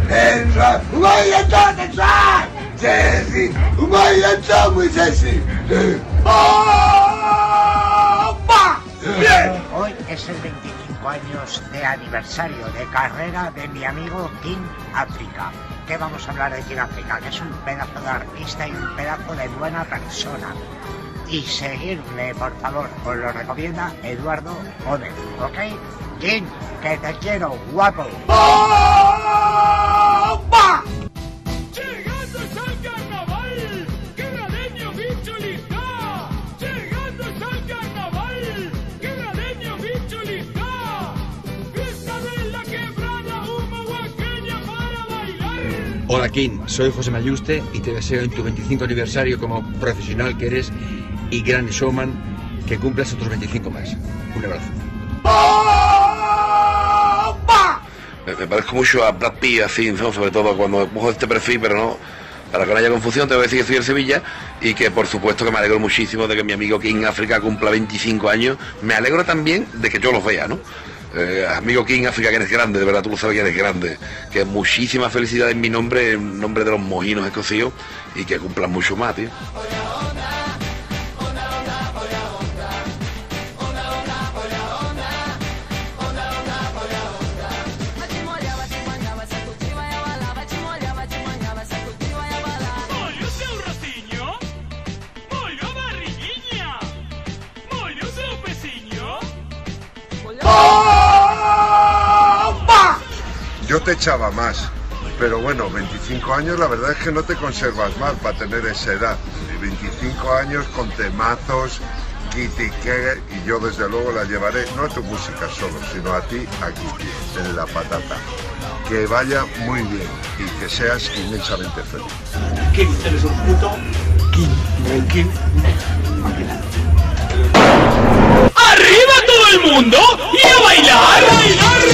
Entra, un movimiento sexual. Sexy, un movimiento muy sexy. ¡Opa! Bien. Hoy es el 25 años de aniversario de carrera de mi amigo King África. ¿Qué vamos a hablar de King África? Que es un pedazo de artista y un pedazo de buena persona. Y seguirle, por favor, os lo recomienda Eduardo Gómez, ¿ok? King, que te quiero, guapo. ¡Opa! ¡Llegando al carnaval! ¡Quebradeño bichulista! ¡Llegando al carnaval! ¡Quebradeño bichulista! ¡Esta vez la quebrada humo huaqueña para bailar! Hola King, soy José Mayuste y te deseo en tu 25 aniversario como profesional que eres y gran showman que cumplas otros 25 más. Un abrazo. ¡Opa! Me parezco mucho a Brad Pitt, así, ¿no? Sobre todo cuando cojo este perfil, pero no, para que no haya confusión, tengo que decir que estoy en Sevilla y que por supuesto que me alegro muchísimo de que mi amigo King África cumpla 25 años. Me alegro también de que yo los vea, ¿no? Amigo King África, que eres grande, de verdad tú lo sabes que eres grande, que muchísimas felicidades en mi nombre, en nombre de los mojinos escocíos, y que cumplan mucho más, tío. Yo te echaba más, pero bueno, 25 años la verdad es que no te conservas mal para tener esa edad. 25 años con temazos, Kitty Kegger, y yo desde luego la llevaré, no a tu música solo, sino a ti aquí, en la patata. Que vaya muy bien y que seas inmensamente feliz. King, eres un puto King. King. ¡Arriba todo el mundo! ¡Y a bailar! ¡A bailar!